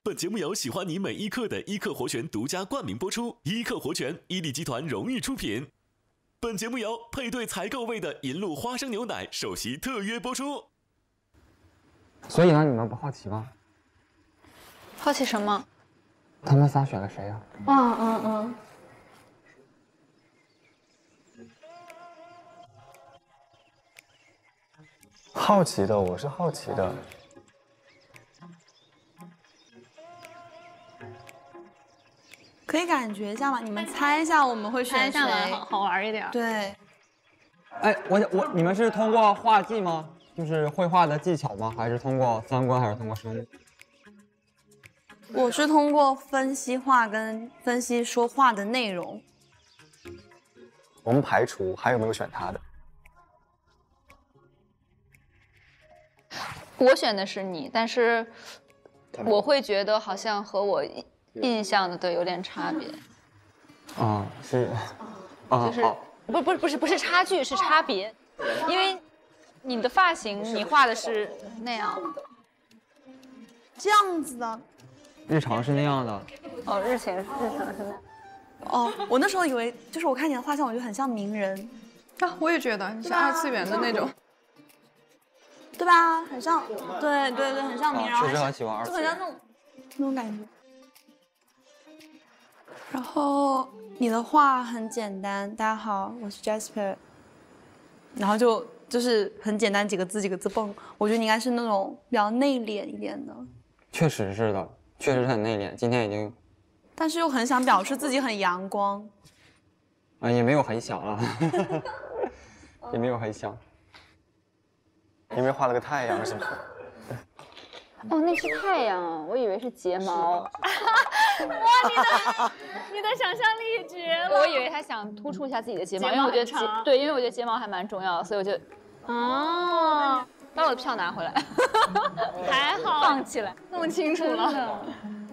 本节目由喜欢你每一刻的伊克活泉独家冠名播出，伊克活泉，伊利集团荣誉出品。本节目由配对才够味的银鹭花生牛奶首席特约播出。 所以呢，你们不好奇吗？ 好奇什么？ 他们仨选了谁啊？好奇的，我是好奇的。 可以感觉一下吗？你们猜一下我们会选谁？ 好玩一点。 对。 哎，你们是通过画技吗？就是绘画的技巧吗？还是通过三观，还是通过生物？ 我是通过分析画跟分析说话的内容。 我们排除还有没有选他的？ 我选的是你，但是我会觉得好像和我印象的对有点差别。 啊，是， 就是不是差距，是差别，因为你的发型你画的是那样的， 这样子的。 日常是那样的。 哦，日常是那样。 哦，我那时候以为就是我看你的画像，我觉得很像名人。 啊，我也觉得你像二次元的那种。 对吧？很像，对，很像名人。 确实很喜欢二次元， 就很像那种感觉。然后你的话很简单，大家好，我是 Jasper。然后就是很简单几个字蹦。我觉得你应该是那种比较内敛一点的。 确实是的，确实是很内敛。今天已经， 但是又很想表示自己很阳光。 也没有很想啊，也没有很想。因为画了个太阳是吗？ 哦，那是太阳啊，我以为是睫毛。哇，你的想象力绝了！我以为他想突出一下自己的睫毛，因为我觉得因为我觉得睫毛还蛮重要的，所以我就把我的票拿回来。还好，放起来， 弄清楚了。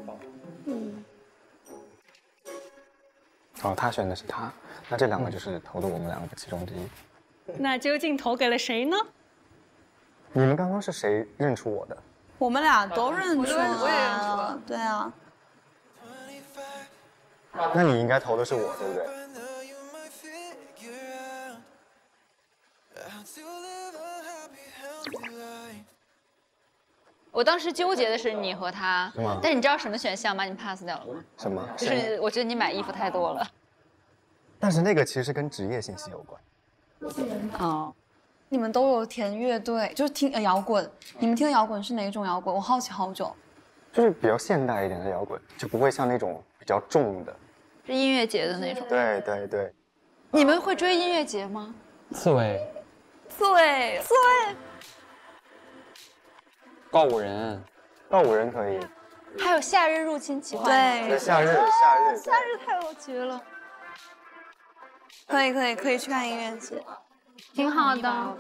哦，他选的是他，那这两个就是投的我们两个其中之一。 那究竟投给了谁呢？ 你们刚刚是谁认出我的？ 我们俩都认出了， 我也认出了。 对啊。 那你应该投的是我，对不对？ 我当时纠结的是你和他， 是吗？ 但是你知道什么选项吗？你 pass 掉了吗？ 什么？ 就是我觉得你买衣服太多了。 但是那个其实跟职业信息有关。 哦。 你们都有填乐队，就是听摇滚。你们听的摇滚是哪种摇滚？我好奇好久。 就是比较现代一点的摇滚，就不会像那种比较重的。 是音乐节的那种。 对。 你们会追音乐节吗？ 刺猬。告五人可以。 还有夏日入侵奇幻。 对， 夏日太有绝了。 可以去看音乐节。 挺好的。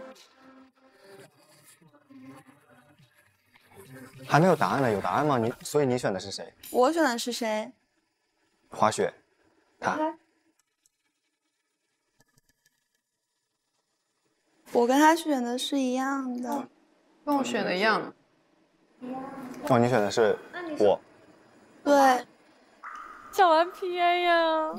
还没有答案呢，有答案吗？所以你选的是谁？ 我选的是谁？ 滑雪，他。 我跟他选的是一样的， 跟我选的一样的。 哦，你选的是我。 对。 讲完 PA 呀。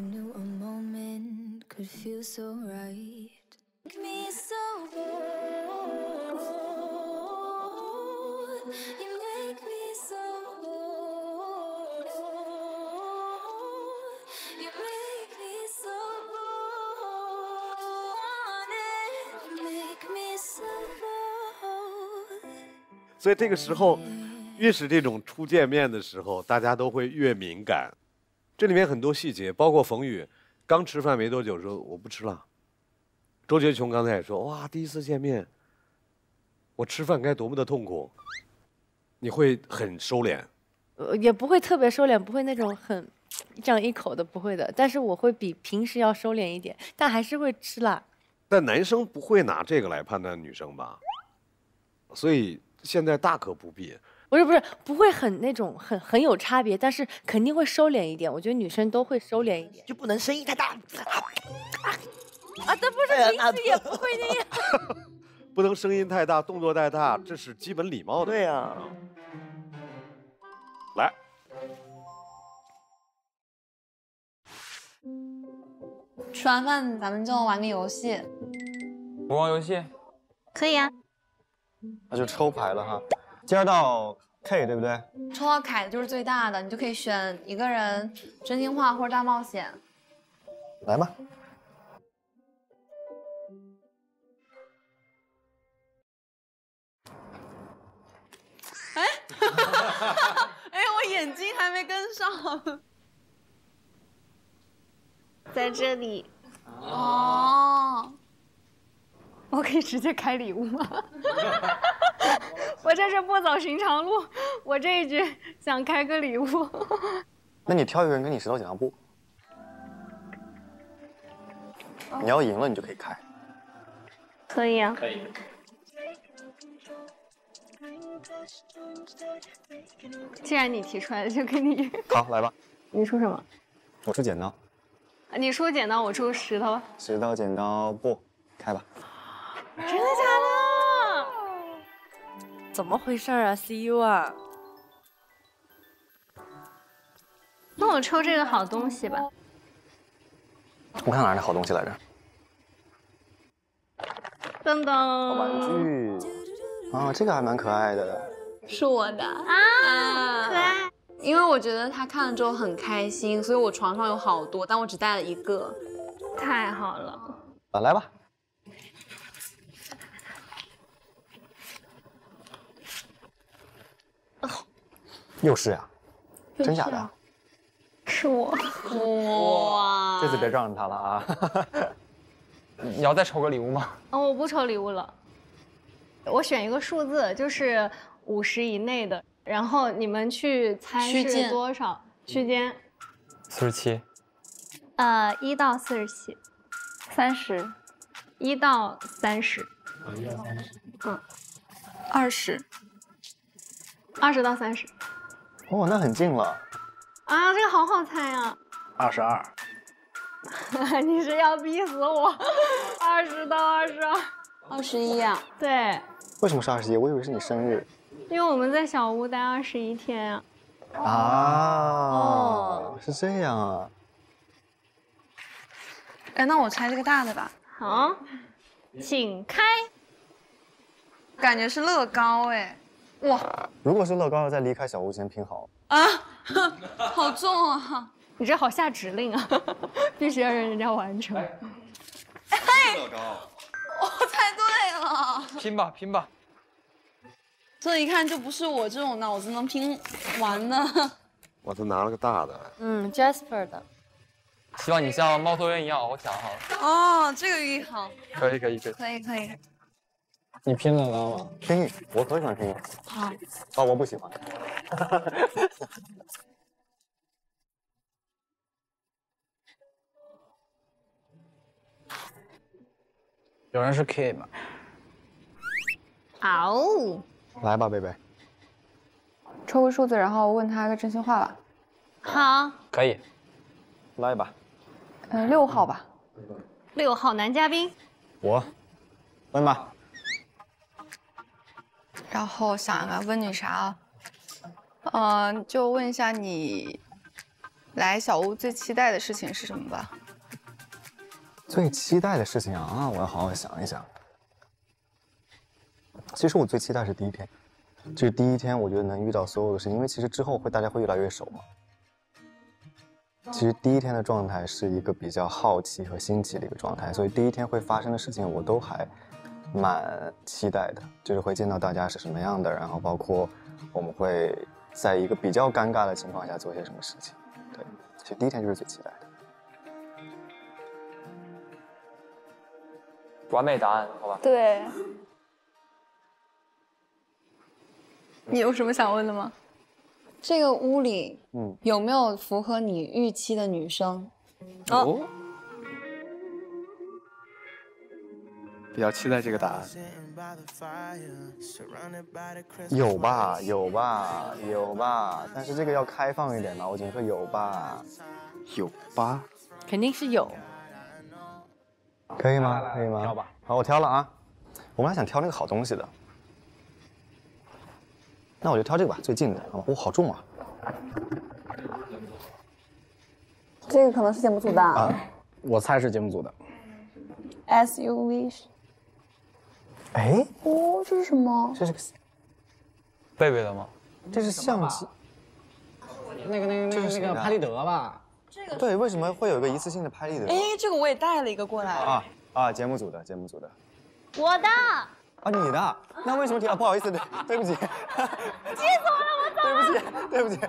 所以这个时候，越是这种初见面的时候，大家都会越敏感。这里面很多细节，包括冯宇刚吃饭没多久说我不吃了。周杰琼刚才也说，哇，第一次见面，我吃饭该多么的痛苦。你会很收敛？ 也不会特别收敛，不会那种很这样一口的，不会的。但是我会比平时要收敛一点，但还是会吃辣。 但男生不会拿这个来判断女生吧？所以现在大可不必。 不会很那种很有差别，但是肯定会收敛一点。我觉得女生都会收敛一点， 就不能声音太大。 啊，但不是平时也不会那样。 不能声音太大，动作太大，这是基本礼貌的。 对呀。 来， 吃完饭咱们就玩个游戏。 不玩游戏？ 可以啊。 那就抽牌了哈。今儿到 K 对不对？ 抽到凯的就是最大的，你就可以选一个人真心话或者大冒险。 来吧。 哎，我眼睛还没跟上。 在这里。 哦。 我可以直接开礼物吗？我这是不走寻常路，我这一局想开个礼物。 那你挑一个人跟你石头剪刀布，你要赢了你就可以开。 可以啊。 可以。 既然你提出来了，就给你。 好，来吧。 你出什么？ 我出剪刀。 你出剪刀，我出石头。 石头剪刀布，开吧。 真的假的？ 怎么回事啊 ？CU 啊？ 那我抽这个好东西吧。 我看哪儿那好东西来着？ 噔噔。 玩具。啊，这个还蛮可爱的。 是我的啊，可爱。 因为我觉得他看了之后很开心，所以我床上有好多，但我只带了一个。 太好了。 啊，来吧。又是呀？真假的？ 是我。 哇！ 这次别让着他了啊！你要再抽个礼物吗？ 我不抽礼物了。我选一个数字，就是50以内的，然后你们去猜是多少区间。 47。 1到47。30。1到30。 20。 20到30。 哦，那很近了。 啊，这个好好猜呀。 22。 你是要逼死我？20到22。 21呀？ 对。 为什么是21？我以为是你生日。 因为我们在小屋待21天呀。 哦，是这样啊。 哎，那我猜这个大的吧。 好，请开。 感觉是乐高哎。哇！ 如果是乐高，要在离开小屋前拼好。 啊，好重啊！ 你这好下指令啊，必须要让人家完成。 哎， 乐高， 我猜对了。 拼吧，拼吧。 这一看就不是我这种脑子能拼完的。 我都拿了个大的。 Jasper 的。 希望你像猫头鹰一样翱翔好了。 哦，这个寓意好。 可以。 可以。 你拼乐高吗？拼，我可喜欢拼了。 好。 哦，我不喜欢。有人是 K 吗？ 哦。 来吧，贝贝。 抽个数字，然后问他个真心话吧。 好。 可以。来吧。 6号吧。 6号男嘉宾。 我。问吧。 然后想啊，问你啥啊？就问一下你来小屋最期待的事情是什么吧。 最期待的事情啊，我要好好想一想。其实我最期待是第一天，就是第一天，我觉得能遇到所有的事情，因为其实之后大家会越来越熟嘛。其实第一天的状态是一个比较好奇和新奇的一个状态，所以第一天会发生的事情我都还蛮期待的，就是会见到大家是什么样的，然后包括我们会在一个比较尴尬的情况下做些什么事情。对，其实第一天就是最期待的。完美答案，好吧？ 对。你有什么想问的吗？ 这个屋里，有没有符合你预期的女生？ 哦， 比较期待这个答案。 有吧，有吧，有吧，但是这个要开放一点吧，我只能说有吧。 有吧？ 肯定是有。 可以吗？可以吗？挑吧。好，我挑了啊。我本来想挑那个好东西的。那我就挑这个吧，最近的。哦，好重啊！ 这个可能是捡不住的。 我猜是节目组的。 As you wish。 哎， 哦，这是什么？ 这是个贝贝的吗？ 这是相机。 那个拍立得吧？ 这个对，为什么会有一个一次性的拍立得？ 哎，这个我也带了一个过来。 节目组的。 我的。 啊，你的？那为什么提？不好意思，对不起， 记错了， 对不起，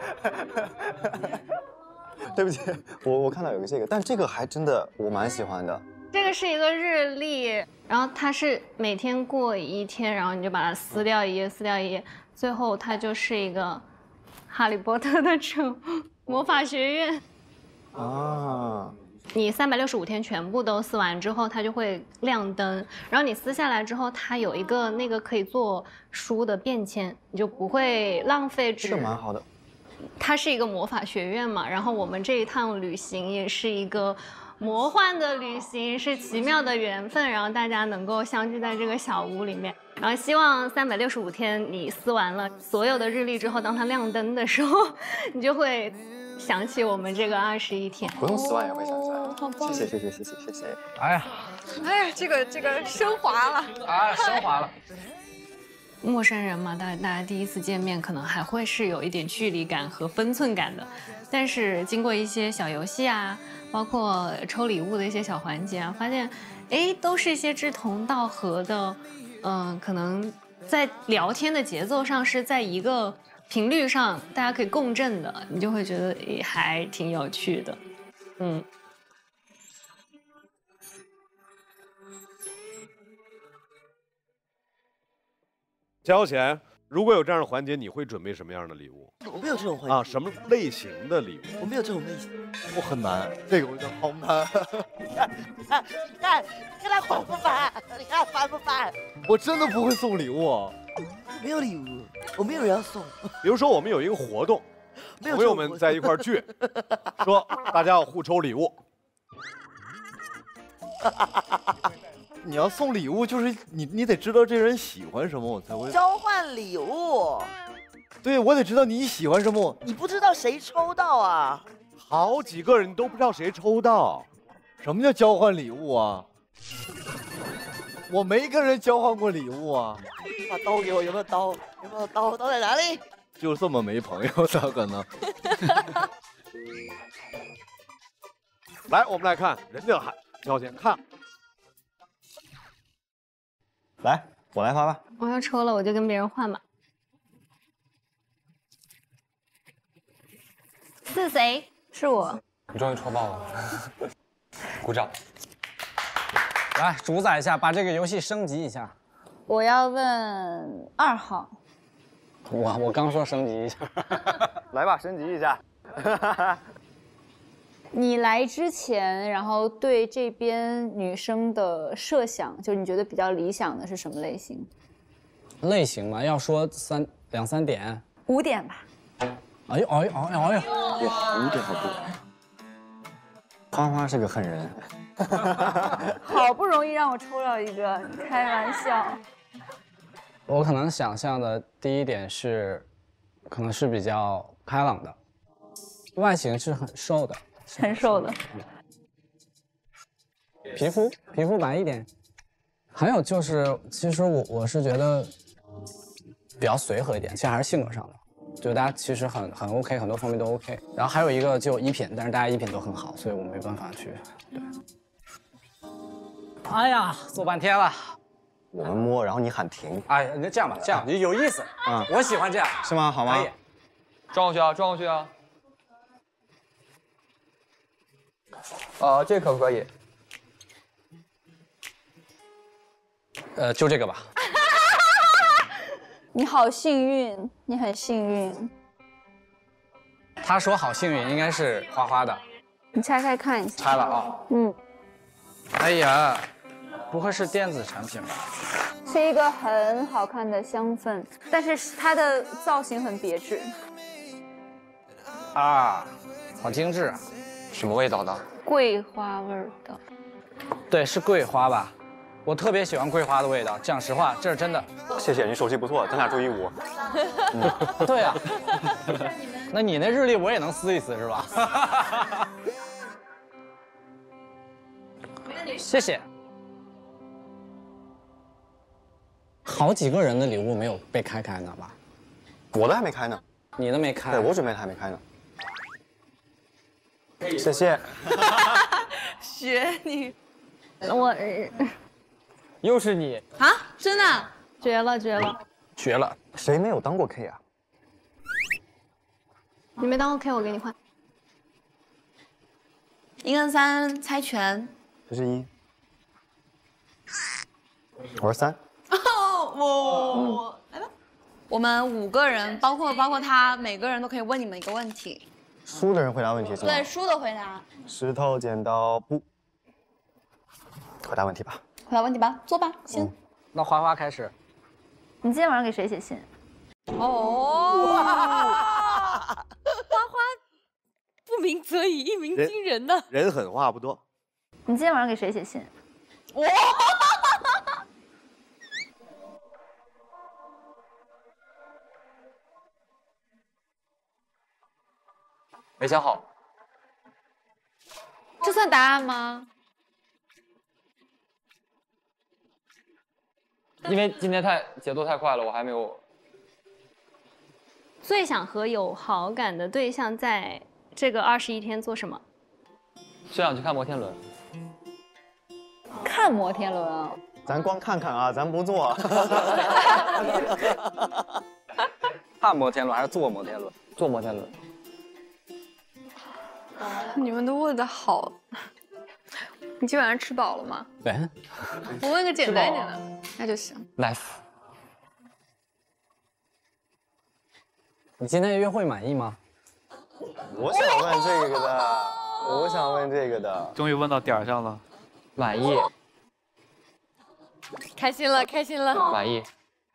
对不起，我看到有个这个，但这个还真的我蛮喜欢的。 这个是一个日历，然后它是每天过一天，然后你就把它撕掉一页，撕掉一页，最后它就是一个哈利波特的魔法学院。 啊。 你365天全部都撕完之后，它就会亮灯。然后你撕下来之后，它有一个那个可以做书的便签，你就不会浪费纸。 这个蛮好的。 它是一个魔法学院嘛，然后我们这一趟旅行也是一个魔幻的旅行，是奇妙的缘分，然后大家能够相聚在这个小屋里面。然后希望365天你撕完了所有的日历之后，当它亮灯的时候，你就会想起我们这个21天。 不用撕完也会想起来。 好棒！ 谢谢。 哎呀， 这个升华了。 升华了。 陌生人嘛，大家第一次见面，可能还会是有一点距离感和分寸感的。但是经过一些小游戏啊，包括抽礼物的一些小环节啊，发现，都是一些志同道合的，可能在聊天的节奏上是在一个频率上，大家可以共振的，你就会觉得也还挺有趣的， 交钱，如果有这样的环节，你会准备什么样的礼物？ 我没有这种环节啊，什么类型的礼物？ 我没有这种类型， 我很难，这个我觉得好难。 你看他烦不烦？你看烦不烦？ 我真的不会送礼物， 没有礼物，我没有人要送。 比如说我们有一个活动，朋友们在一块儿聚，说大家要互抽礼物。 你要送礼物，就是你得知道这人喜欢什么，我才会交换礼物。 对，我得知道你喜欢什么。 你不知道谁抽到啊？ 好几个人都不知道谁抽到。 什么叫交换礼物啊？我没跟人交换过礼物啊。 把刀给我，有没有刀？有没有刀？刀在哪里？ 就这么没朋友，咋可能？ 来，我们来看人家喊交钱，看。 来，我来发吧。 我要抽了，我就跟别人换吧。是谁？是我。 你终于抽爆了，鼓掌。 来，主宰一下，把这个游戏升级一下。 我要问2号。 我刚说升级一下。 来吧，升级一下。 你来之前，然后对这边女生的设想，就你觉得比较理想的是什么类型？ 类型嘛，要说2、3点 ，5点吧。 哎呦！哇 5点好多。花花是个狠人。 好不容易让我抽到一个，你开玩笑。 我可能想象的第一点是，可能是比较开朗的，外形是很瘦的。 很瘦的， 皮肤白一点，还有就是，其实我是觉得比较随和一点，其实还是性格上的，就大家其实很 OK， 很多方面都 OK。然后还有一个就衣品，但是大家衣品都很好，所以我没办法去。对。哎呀，做半天了。 我们摸，然后你喊停。 哎，那这样吧，这样就有意思。我喜欢这样。 是吗？好吗？ 可以。 转过去啊，转过去啊。这可不可以？ 就这个吧。 你好幸运，你很幸运。 他说好幸运，应该是花花的。 你拆开看一下。 拆了啊。哎呀，不会是电子产品吧？ 是一个很好看的香氛，但是它的造型很别致。 啊，好精致啊！ 什么味道的？ 桂花味的。 对，是桂花吧？我特别喜欢桂花的味道，讲实话，这是真的。 谢谢，你手气不错，咱俩住一屋。 对啊。那你那日历我也能撕一撕是吧？ 谢谢。好几个人的礼物没有被开呢吧？ 我的还没开呢。 你的没开？ 对，我准备的还没开呢。谢谢。 学你。 我又是你啊！真的？ 绝了，绝了， 绝了！ 谁没有当过 K 啊？ 你没当过 K， 我给你换。 1跟3猜拳。 这是1，我是3。 哦，来吧。我们5个人，包括他，每个人都可以问你们一个问题。 输的人回答问题是吗？ 对，输的回答。 石头剪刀布，回答问题吧。 回答问题吧，坐吧，先。 那花花开始。 你今天晚上给谁写信？ 哦，花花不鸣则已，一鸣惊人的。 人狠话不多。 你今天晚上给谁写信？ 哇！ 没想好。 这算答案吗？ 因为今天节奏太快了，我还没有。 最想和有好感的对象在这个21天做什么？ 最想去看摩天轮。 看摩天轮啊？ 咱光看看啊，咱不做。 看摩天轮还是坐摩天轮？ 坐摩天轮。 你们都问的好。你今晚上吃饱了吗？ 对。 我问个简单一点的，那就行。 Nice。 你今天约会满意吗？ 我想问这个的，我想问这个的。 终于问到点儿上了。 满意。 开心了，开心了。 满意。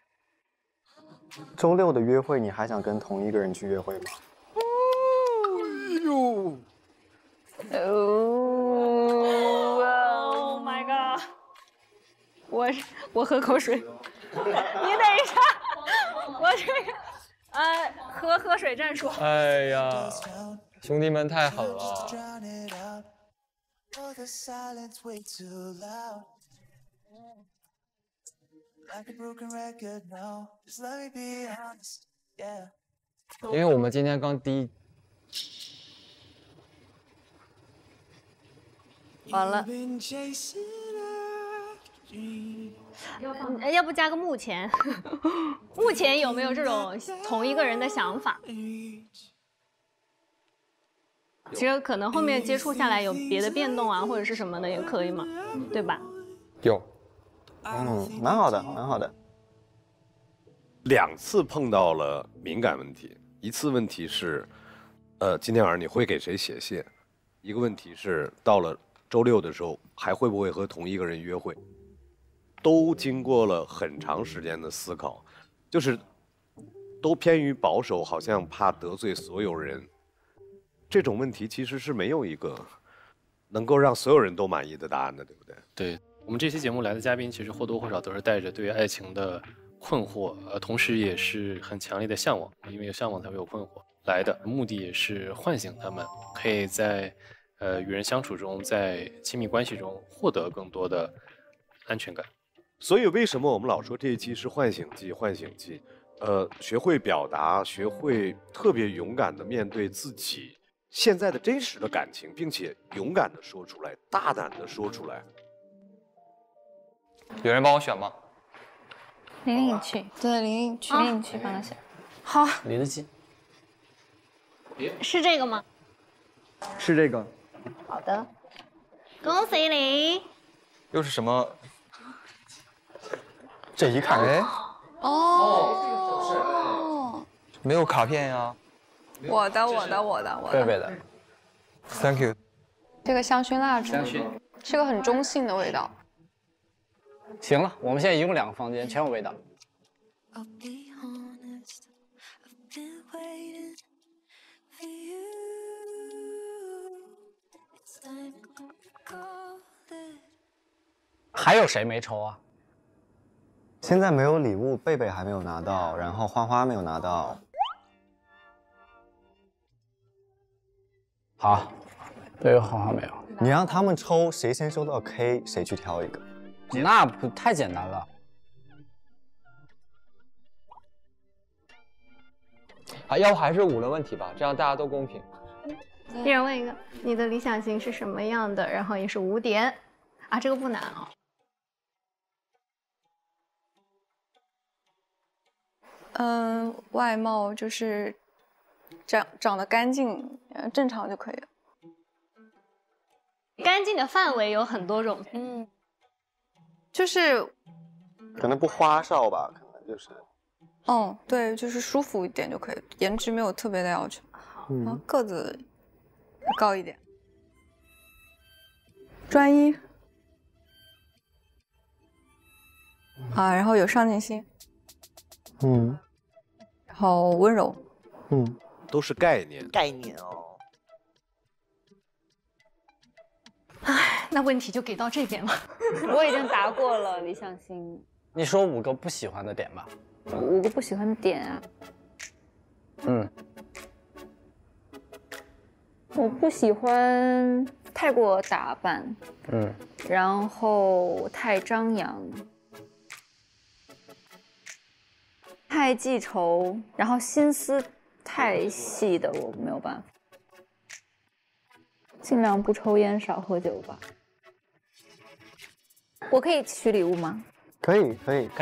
周6的约会，你还想跟同一个人去约会吗？ Oh my god！ 我喝口水。你等一下，我这个喝水战术。 哎呀，兄弟们太狠了。因为我们今天刚第一。 完了，要不加个目前？目前有没有这种同一个人的想法？其实可能后面接触下来有别的变动啊，或者是什么的也可以嘛，对吧？ 有。 蛮好的，蛮好的。 2次碰到了敏感问题，一次问题是，今天晚上你会给谁写信？一个问题是到了周6的时候，还会不会和同一个人约会？都经过了很长时间的思考，就是都偏于保守，好像怕得罪所有人。这种问题其实是没有一个能够让所有人都满意的答案的，对不对？ 对，我们这期节目来的嘉宾，其实或多或少都是带着对于爱情的困惑，同时也是很强烈的向往，因为有向往才会有困惑来的，目的也是唤醒他们，可以在与人相处中，在亲密关系中获得更多的安全感。 所以为什么我们老说这一期是唤醒季？唤醒季，学会表达，学会特别勇敢的面对自己现在的真实的感情，并且勇敢的说出来，大胆的说出来。 有人帮我选吗？ 玲玲去， 对，玲玲去， 玲玲去帮他选。 好， 离得近。 是这个吗？ 是这个。 好的， 恭喜你。 又是什么？ 这一看， 哎， 哦， 没有卡片呀。 我的。 贝贝的。 Thank you。 这个香薰蜡烛， 香薰是个很中性的味道。 行了，我们现在一共2个房间，全有味道。还有谁没抽啊？ 现在没有礼物，贝贝还没有拿到，然后花花没有拿到。 好，贝贝花花没有。 你让他们抽，谁先收到 K， 谁去挑一个。 那不太简单了。 啊，要不还是5的问题吧，这样大家都公平。 一人问一个，你的理想型是什么样的？然后也是5点，啊，这个不难啊。 外貌就是长得干净，正常就可以了。 干净的范围有很多种， 就是可能不花哨吧，可能就是。 对，就是舒服一点就可以，颜值没有特别的要求。然后个子高一点，专一然后有上进心，然后温柔， 都是概念。 概念哦。 唉，那问题就给到这边了。 我已经答过了理想型。 你说5个不喜欢的点吧。 5个不喜欢的点啊。我不喜欢太过打扮，然后太张扬，太记仇，然后心思太细的我没有办法。尽量不抽烟，少喝酒吧。我可以取礼物吗？ 可以。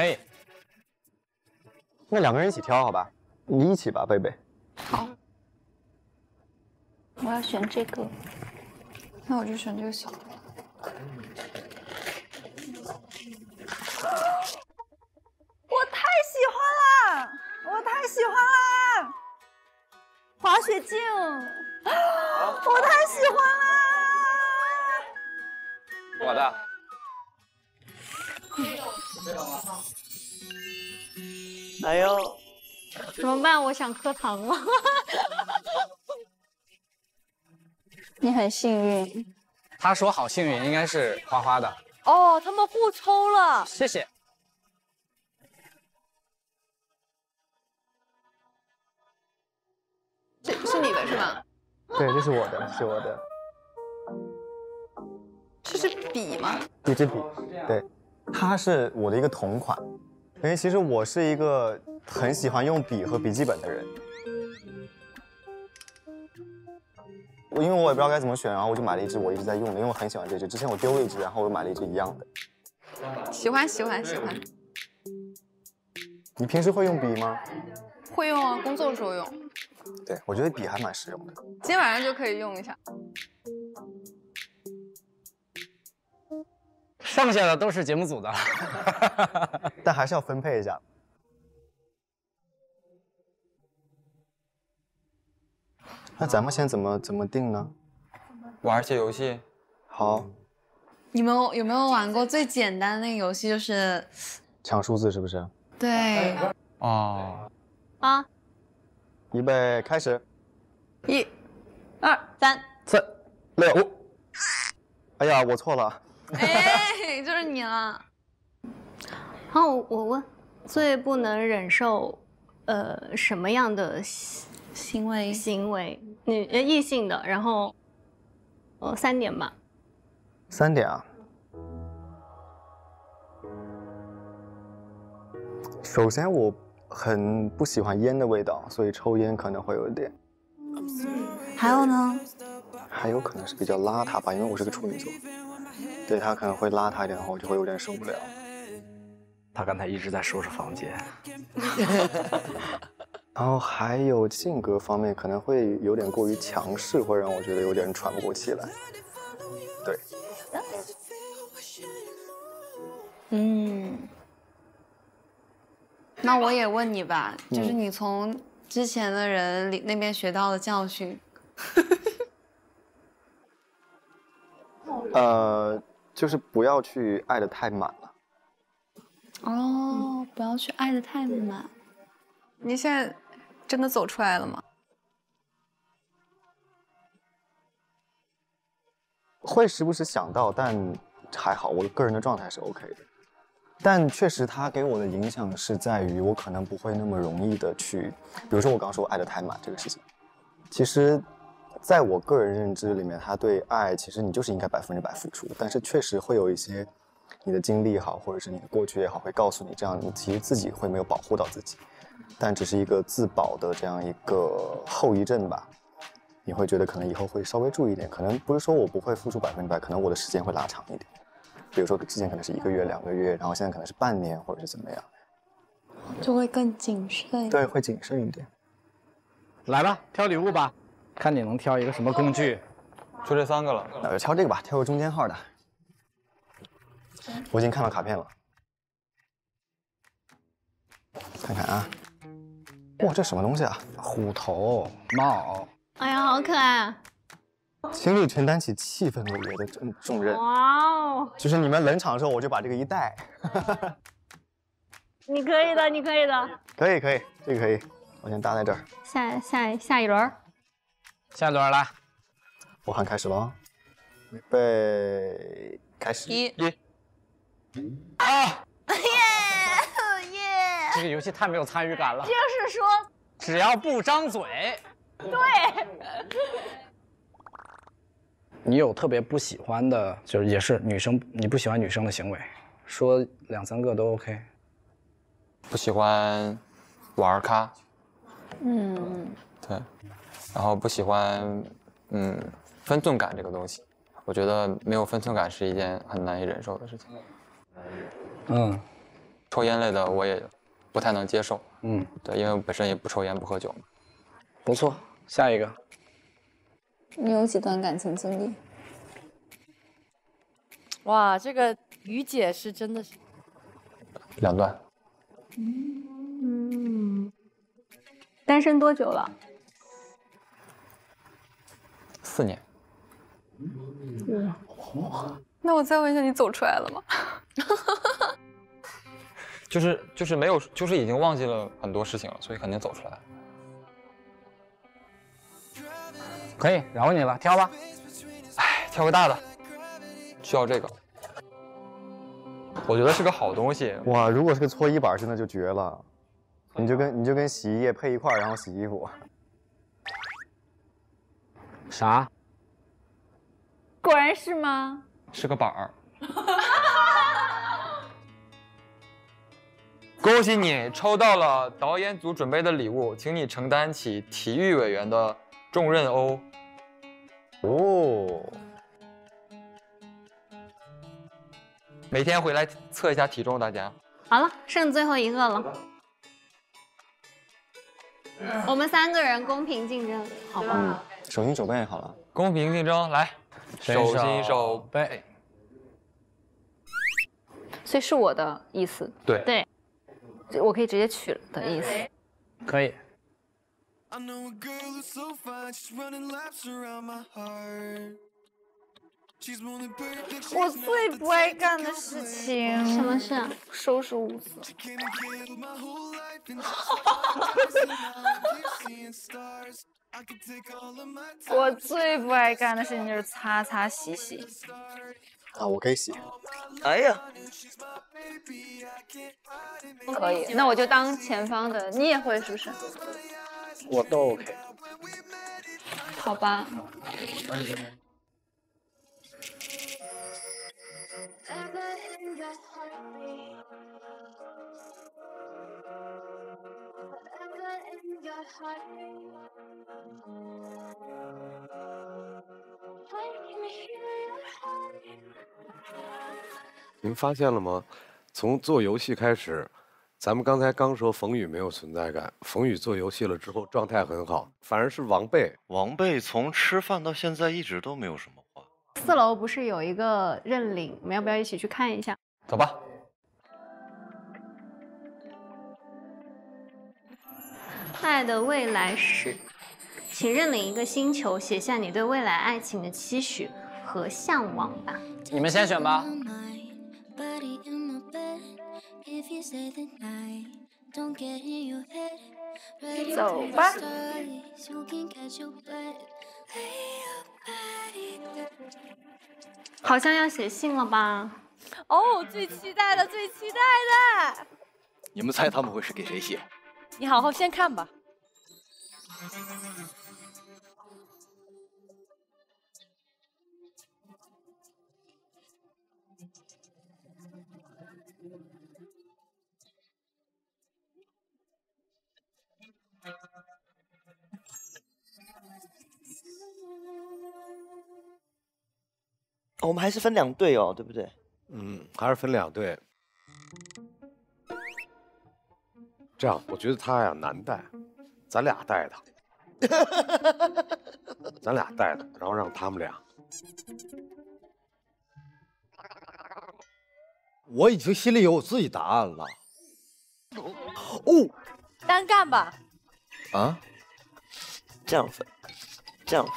那2个人一起挑好吧？你一起吧，贝贝。 好。 我要选这个。 那我就选这个小的。 我太喜欢了！滑雪镜，我太喜欢了！ 我的。 哎呦， 怎么办？我想磕糖了。 你很幸运。 他说好幸运，应该是花花的。 哦，他们互抽了。 谢谢。 这是你的是吗？ 对，这是我的， 这是笔吗？ 一支笔，对，它是我的一个同款。因为其实我是一个很喜欢用笔和笔记本的人，因为我也不知道该怎么选，然后我就买了一支我一直在用的，因为我很喜欢这支。之前我丢了一支，然后我又买了一支一样的。 喜欢。 你平时会用笔吗？ 会用啊，工作的时候用。 对，我觉得笔还蛮实用的。 今天晚上就可以用一下。 剩下的都是节目组的了， 但还是要分配一下。那咱们先怎么定呢？ 玩些游戏。 好。 你们有没有玩过最简单的那个游戏？就是抢数字，是不是？ 对。 哦。 预备，开始。 1、2、3、 4、6、5。哎呀，我错了。 哎，就是你了。 好，我问，最不能忍受什么样的行为？异性的，然后3点吧。 3点啊。首先我很不喜欢烟的味道，所以抽烟可能会有一点。 还有呢？ 还有可能是比较邋遢吧，因为我是个处女座，对他可能会邋遢一点的话，我就会有点受不了。 他刚才一直在收拾房间。 然后还有性格方面可能会有点过于强势，会让我觉得有点喘不过气来。对。 那我也问你吧，就是你从之前的人那边学到的教训。 就是不要去爱得太满了。 哦，不要去爱得太满。 你现在真的走出来了吗？ 会时不时想到，但还好，我个人的状态是 OK 的。但确实，它给我的影响是在于，我可能不会那么容易的去，比如说我刚说我爱得太满这个事情，其实在我个人认知里面，他对爱其实你就是应该100%付出，但是确实会有一些你的经历也好，或者是你的过去也好，会告诉你这样你其实自己会没有保护到自己，但只是一个自保的这样一个后遗症吧。你会觉得可能以后会稍微注意一点，可能不是说我不会付出100%，可能我的时间会拉长一点。比如说之前可能是1个月、2个月，然后现在可能是半年或者是怎么样， 就会更谨慎。 对，会谨慎一点。 来吧，挑礼物吧，看你能挑一个什么工具。 就这3个了， 那就挑这个吧，挑个中间号的。我已经看到卡片了，看看啊。哇，这什么东西啊？ 虎头帽。 哎呀，好可爱啊！ 倾力承担起气氛委员的重任。 哇哦！ 就是你们冷场的时候，我就把这个一带。 你可以的，你可以的。 可以，这个可以，我先搭在这儿。 下一轮。 下一轮来， 我喊开始了，预备，开始。 一。 啊！ 耶！ 这个游戏太没有参与感了。 就是说， 只要不张嘴。 对。 你有特别不喜欢的，就是也是女生，你不喜欢女生的行为，说2、3个都 OK。 不喜欢玩咖，对，然后不喜欢分寸感这个东西，我觉得没有分寸感是一件很难以忍受的事情。抽烟类的我也不太能接受，对，因为我本身也不抽烟不喝酒嘛。 不错，下一个。 你有几段感情经历？ 哇，这个于姐是真的是 2段。 单身多久了 ？4年。 那我再问一下，你走出来了吗？ 就是没有，就是已经忘记了很多事情了，所以肯定走出来了。 可以饶你了，挑吧。 哎，挑个大的，需要这个。我觉得是个好东西。 哇，如果是个搓衣板，真的就绝了。你就跟洗衣液配一块，然后洗衣服。 啥？ 果然是吗？ 是个板儿。恭喜你抽到了导演组准备的礼物，请你承担起体育委员的重任哦。每天回来测一下体重，大家。 好了，剩最后一个了。我们3个人公平竞争，好吧？ 手心手背好了， 公平竞争，来，手心手背。 所以是我的意思。 对， 我可以直接取的意思。 可以。 我最不爱干的事情。 什么事啊？ 收拾屋子。我最不爱干的事情就是擦擦洗洗。 啊，我可以洗。 哎呀， 可以，那我就当前方的，你也会是不是？ 我都 OK。 好吧。 您发现了吗？从做游戏开始，咱们刚才刚说冯宇没有存在感，冯宇做游戏了之后状态很好，反而是王贝。 王贝从吃饭到现在一直都没有什么话。 4楼不是有一个认领，我们要不要一起去看一下？ 走吧。 爱的未来史，请认领一个星球，写下你对未来爱情的期许和向往吧。 你们先选吧。 走吧。 好像要写信了吧？ 哦，最期待的，最期待的。 你们猜他们会是给谁写？ 你好好先看吧。 我们还是分2队哦，对不对？ 还是分2队。这样，我觉得他呀难带，咱俩带他，咱俩带他，然后让他们俩。 我已经心里有我自己答案了。 哦，单干吧。 啊？ 这样分，这样分。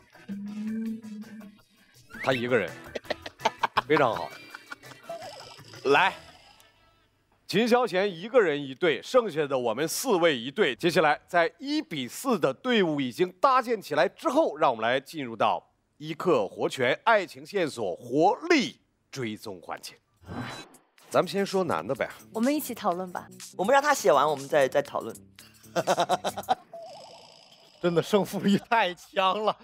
他一个人，非常好。来，秦霄贤一个人一队，剩下的我们4位一队。接下来，在1比4的队伍已经搭建起来之后，让我们来进入到一刻活泉爱情线索活力追踪环节。咱们先说男的呗， 我们一起讨论吧。 我们让他写完，我们再讨论。 真的胜负欲太强了。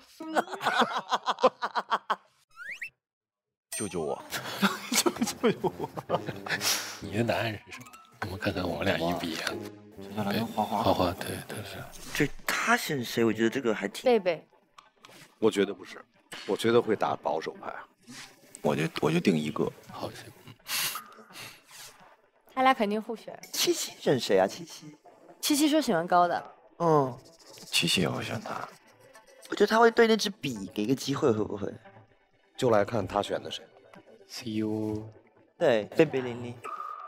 救救我！救救我！ 你的答案是什么？我们看看我们俩1比啊。 接下来跟花花，对，是。 这他选谁？我觉得这个还挺。 贝贝， 我觉得不是，我觉得会打保守牌。 我就定一个。 好行。 他俩肯定互选。 七七选谁啊？七七说喜欢高的。 七七也会选他。 我觉得他会对那支笔给一个机会，会不会？ 就来看他选的谁。 CU。 对，贝贝玲玲。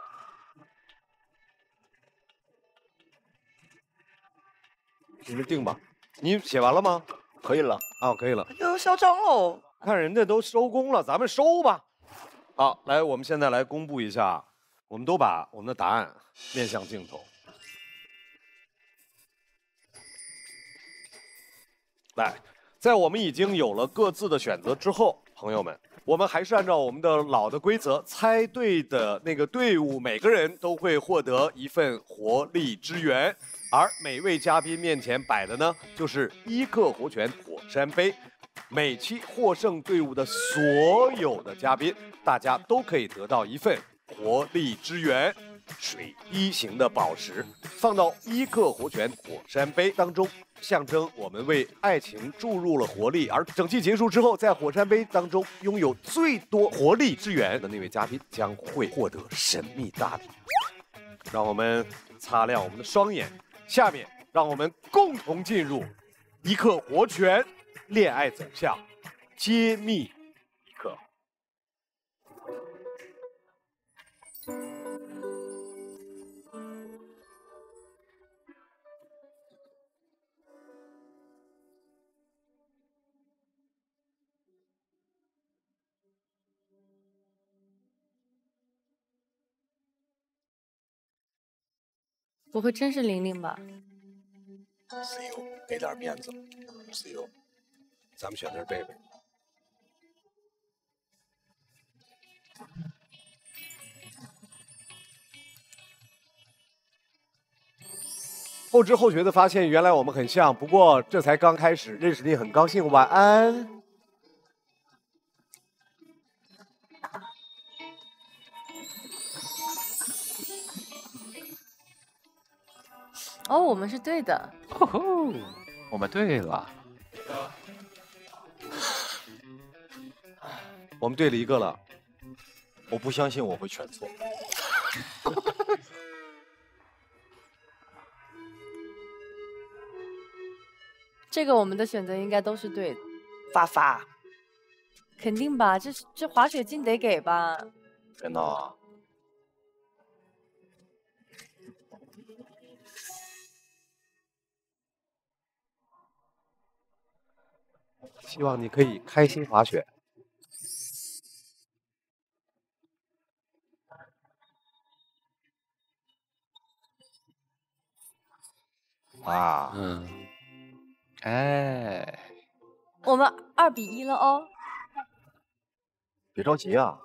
你们定吧。你写完了吗？ 可以了啊，可以了。 又嚣张喽！ 看人家都收工了，咱们收吧。好，来，我们现在来公布一下，我们都把我们的答案面向镜头。来，在我们已经有了各自的选择之后，朋友们，我们还是按照我们的老的规则，猜对的那个队伍，每个人都会获得一份活力之源，而每位嘉宾面前摆的呢，就是一刻活泉火山杯。每期获胜队伍的所有的嘉宾，大家都可以得到一份活力之源。水滴形的宝石放到一刻活泉火山杯当中，象征我们为爱情注入了活力。而整期结束之后，在火山杯当中拥有最多活力之源的那位嘉宾将会获得神秘大礼。让我们擦亮我们的双眼，下面让我们共同进入一刻活泉恋爱走向揭秘一刻。 不会真是玲玲吧 ？CU 给点面子 ，CU， 咱们选的是贝贝。后知后觉的发现，原来我们很像，不过这才刚开始，认识你很高兴，晚安。 哦，我们是对的。 吼吼，我们对了。 我们对了一个了。 我不相信我会选错。 这个我们的选择应该都是对的。 发发， 肯定吧？这滑雪镜得给吧？ 别闹啊！ 希望你可以开心滑雪。 啊， 哎， 我们2比1了哦。 别着急啊。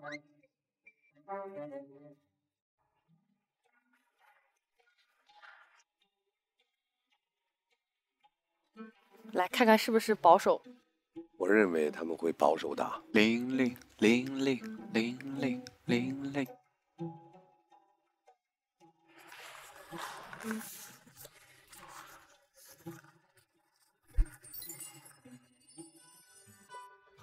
来看看是不是保守。 我认为他们会保守的。 玲玲玲玲玲玲玲玲。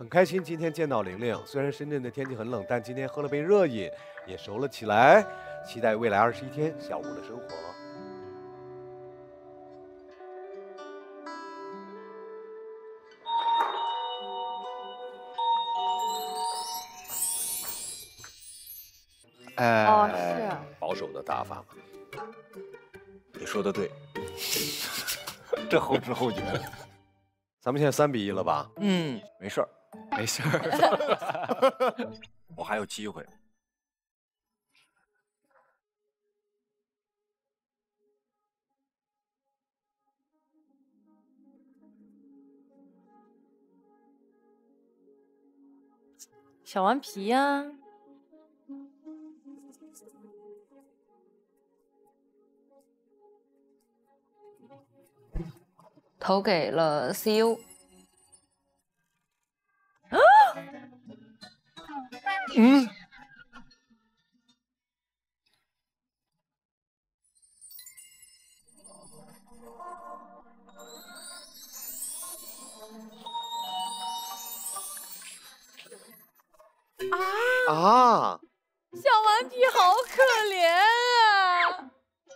很开心今天见到玲玲，虽然深圳的天气很冷，但今天喝了杯热饮，也熟了起来。期待未来21天小吴的生活。 是保守的打法嘛。 你说的对，这后知后觉。 咱们现在3比1了吧？ 嗯，没事儿， 没事儿， 我还有机会。 小顽皮呀、 投给了 CU。 嗯， 啊！ 小顽皮好可怜啊！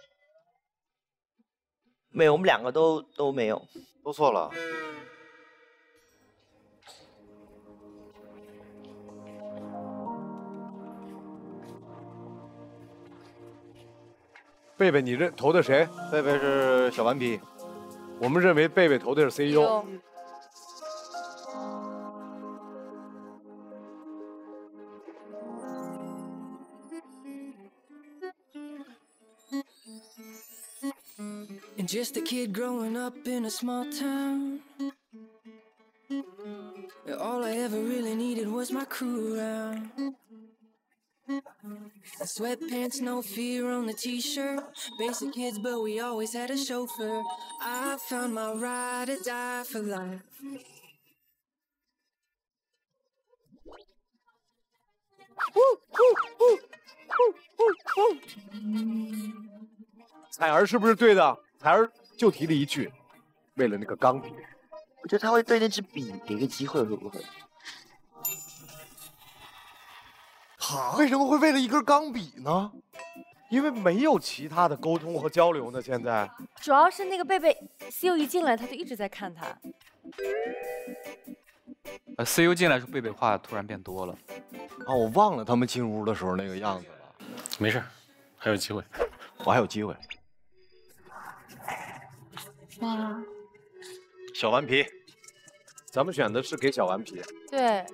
没有，我们2个都没有， 都错了。贝贝，你投的谁？ 贝贝是小顽皮， 我们认为贝贝投的是 CEO。 And just a kid growing up in a small town. All I ever really needed was my crew around. Sweatpants, no fear on the t-shirt. Basic kids, but we always had a chauffeur. I found my ride or die for life. 彩儿是不是对的？彩儿就提了一句，为了那个钢笔。 我觉得他会对那支笔给个机会，会不会？ 为什么会为了一根钢笔呢？因为没有其他的沟通和交流呢。现在主要是那个贝贝 CU 一进来，他就一直在看他。 CU 进来时候，贝贝话突然变多了。 啊，我忘了他们进屋的时候那个样子了。 没事，还有机会， 我还有机会。 哇， 小顽皮， 咱们选的是给小顽皮。 对。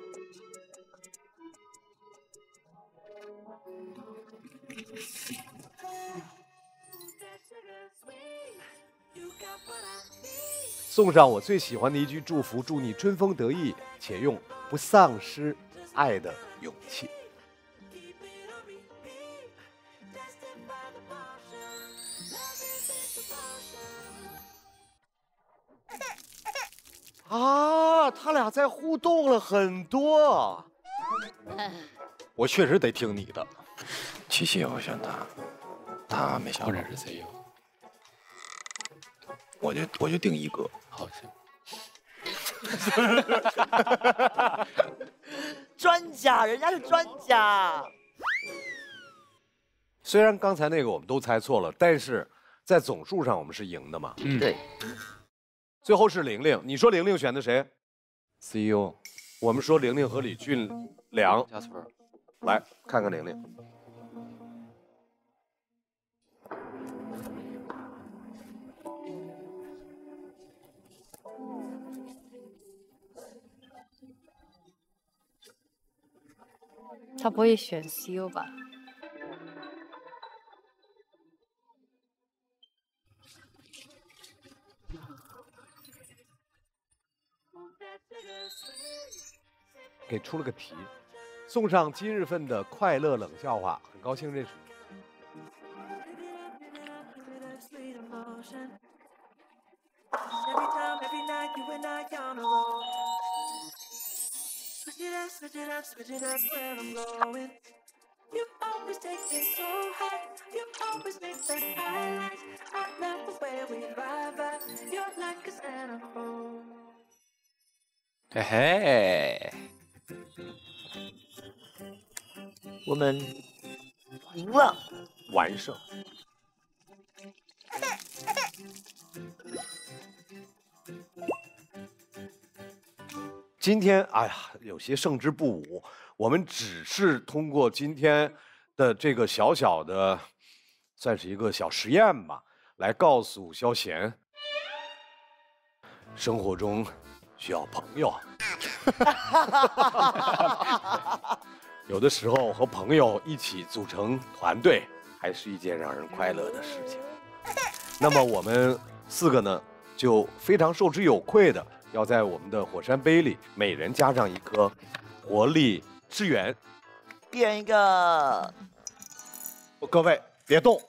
送上我最喜欢的一句祝福：祝你春风得意，且用不丧失爱的勇气。啊，他俩在互动了很多。 我确实得听你的。七七，我选他，他没想。 或者是 CEO。 我就定一个。 好，行。 专家，人家是专家。 虽然刚才那个我们都猜错了，但是在总数上我们是赢的嘛。 对。 最后是玲玲，你说玲玲选的谁 ？CEO。 我们说玲玲和李俊良。 加分。 来看看玲玲。 他不会选 CU 吧？ 给出了个题，送上今日份的快乐冷笑话，很高兴认识你。 Switch it up, where I'm going. You always take it so high. You always make the highlights. I love the way we vibe. You're like a centerfold. 嘿嘿， 我们赢了， 完胜。今天，哎呀，有些胜之不武。我们只是通过今天的这个小小的，算是一个小实验吧，来告诉萧贤，生活中需要朋友。有的时候和朋友一起组成团队，还是一件让人快乐的事情。那么我们4个呢，就非常受之有愧的，要在我们的火山杯里每人加上一颗活力之源。 变一个， 各位别动，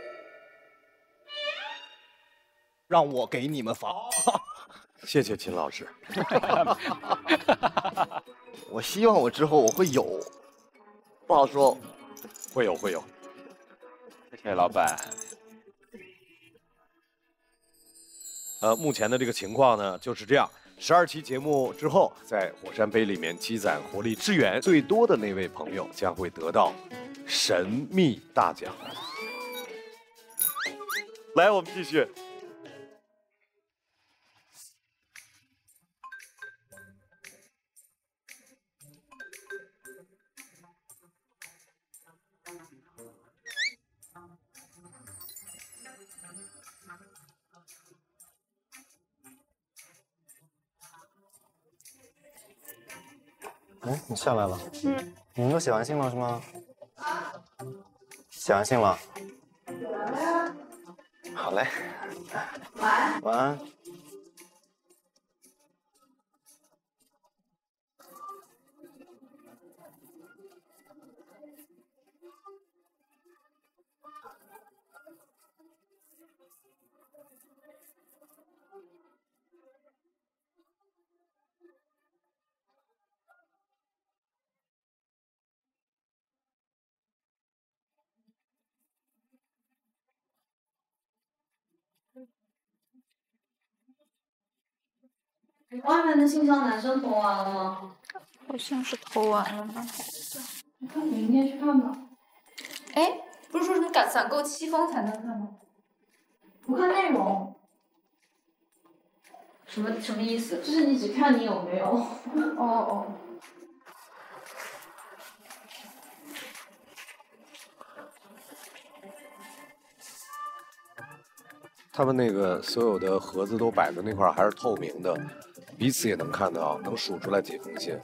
让我给你们发。 谢谢秦老师。 我希望我之后我会有，不好说。 会有。 谢谢老板。 目前的这个情况呢就是这样。12期节目之后，在火山杯里面积攒活力之源最多的那位朋友将会得到神秘大奖。来，我们继续。 哎，你下来了。你们都写完信了是吗？写完信了。好嘞。晚安。 外面的信箱男生投完了吗？ 好像是投完了吧。 你看明天去看吧。 哎，不是说什么攒够7封才能看吗？ 不看内容。 什么意思？ 就是你只看你有没有。 哦。 他们那个所有的盒子都摆在那块儿，还是透明的，彼此也能看到，能数出来几封信。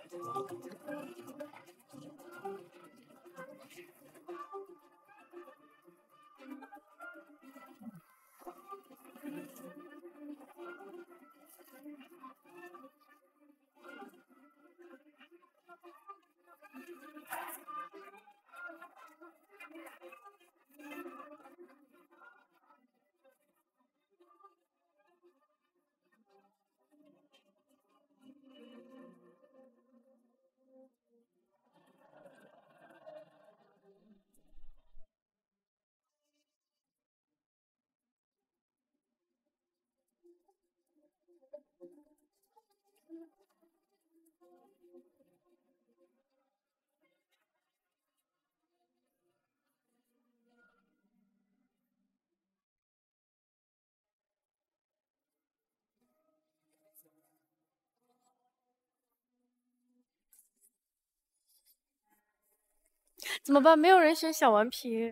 怎么办？没有人选小顽皮。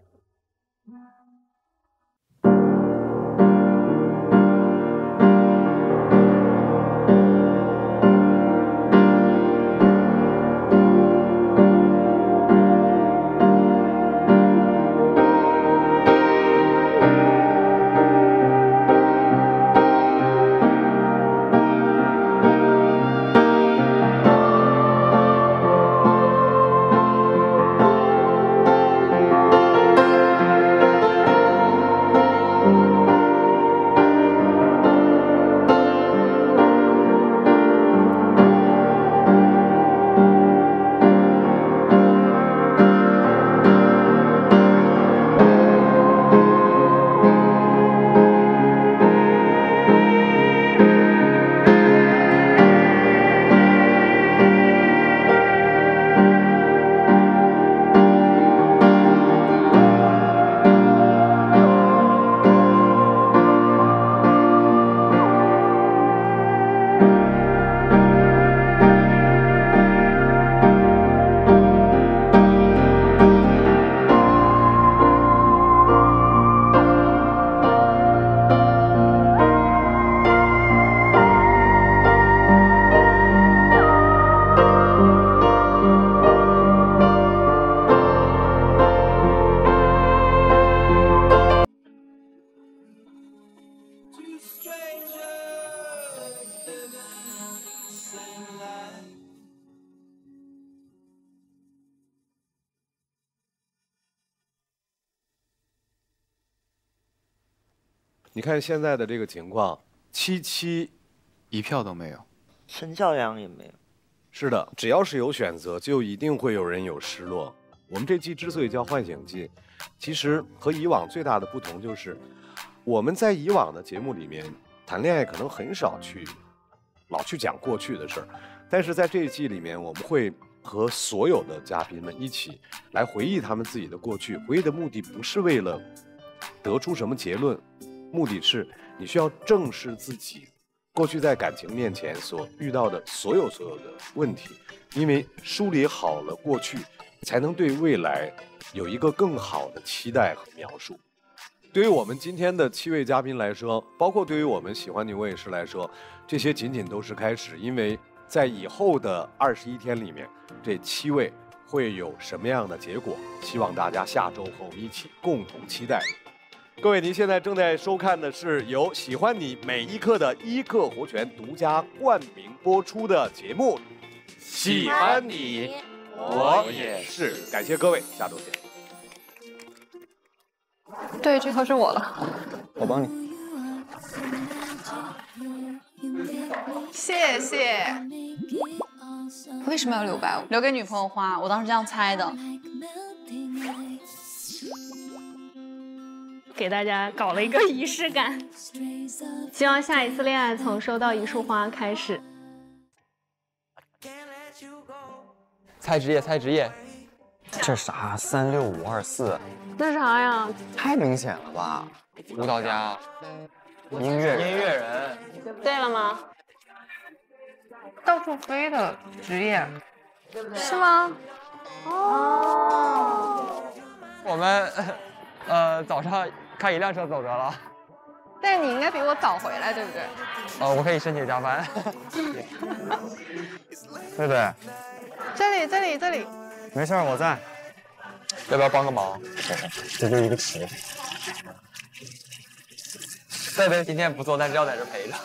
你看现在的这个情况，77 一票都没有， 陈教阳也没有。 是的，只要是有选择，就一定会有人有失落。我们这季之所以叫唤醒季，其实和以往最大的不同就是，我们在以往的节目里面谈恋爱可能很少老去讲过去的事儿，但是在这一季里面，我们会和所有的嘉宾们一起来回忆他们自己的过去。回忆的目的不是为了得出什么结论，目的是你需要正视自己过去在感情面前所遇到的所有的问题，因为梳理好了过去，才能对未来有一个更好的期待和描述。对于我们今天的7位嘉宾来说，包括对于我们喜欢你我也是来说，这些仅仅都是开始，因为在以后的21天里面，这7位会有什么样的结果？希望大家下周和我们一起共同期待。各位，您现在正在收看的是由喜欢你每一刻的伊克活泉独家冠名播出的节目《喜欢你我也是》。感谢各位，下周见。 对，这头是我了， 我帮你。 谢谢。为什么要留白？ 留给女朋友花，我当时这样猜的。 给大家搞了一个仪式感，希望下一次恋爱从收到一束花开始。 猜职业，猜职业。 这啥？36524。 那啥呀？ 太明显了吧？ 舞蹈家， 音乐人。 对了吗？ 到处飞的职业，是吗？哦。 我们早上开一辆车走着了。 但是你应该比我早回来，对不对？ 我可以申请加班。 对不对？ 这里。 没事，我在。 要不要帮个忙？ 这就一个词。 对，今天不做，但是要在这陪着。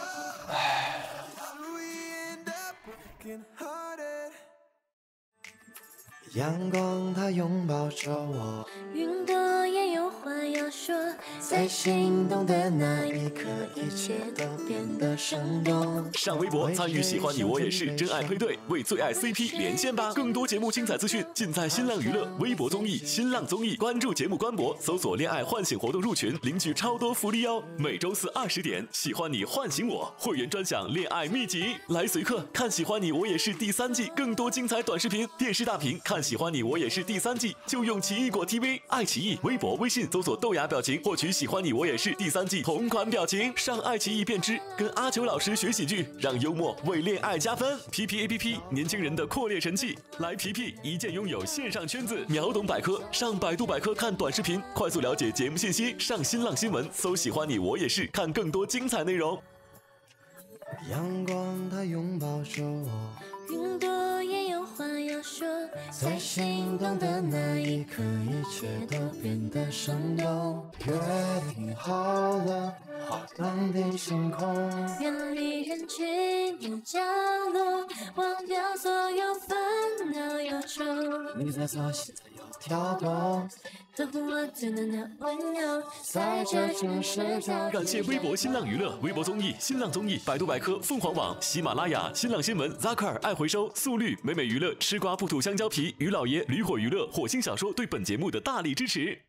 阳光它拥抱着我， 云朵也有话要说，在心动的那一刻，一切都变得生动。 上微博参与喜欢你我也是真爱配对，为最爱 CP 连线吧！更多节目精彩资讯尽在新浪娱乐微博综艺、新浪综艺，关注节目官博，搜索恋爱唤醒活动入群，领取超多福利哟！每周四20点，喜欢你唤醒我会员专享恋爱秘籍，来随课看喜欢你我也是第3季，更多精彩短视频，电视大屏看喜欢你我也是第3季，就用奇异果 TV、爱奇艺、微博、微信搜索豆芽表情，获取喜欢你我也是第3季同款表情。上爱奇艺便知，跟阿九老师学喜剧，让幽默为恋爱加分。PP APP 年轻人的扩列神器，来PP一键拥有线上圈子。秒懂百科，上百度百科看短视频，快速了解节目信息。上新浪新闻搜喜欢你我也是，看更多精彩内容。 阳光它拥抱着我， 云朵也有话要说，在心动的那一刻，一切都变得生动。 约定好了，划断的星空， 远离人群有角落，忘掉所有烦恼忧愁。 你在做，心在有跳动， 呵护我最暖的温柔，在这城市跳。 感谢微博新浪娱乐、微博综艺、新浪综艺、百度百科、凤凰网、喜马拉雅、新浪新闻、Zakar 爱回收、速率、美美娱乐、吃瓜不吐香蕉皮、于老爷、驴火娱乐、火星小说对本节目的大力支持。